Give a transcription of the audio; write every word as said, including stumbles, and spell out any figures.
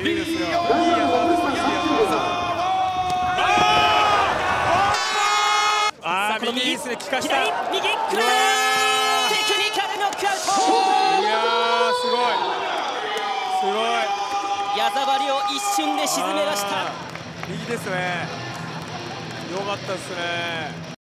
いいですよ。いい技ですよ。いい技。ああ、右ですね。効かした。 右、右、くる。テクニカルノックアウト。 いやー、すごい。すごい。 矢沢亮一瞬で沈めました。 右ですね。良かったですね。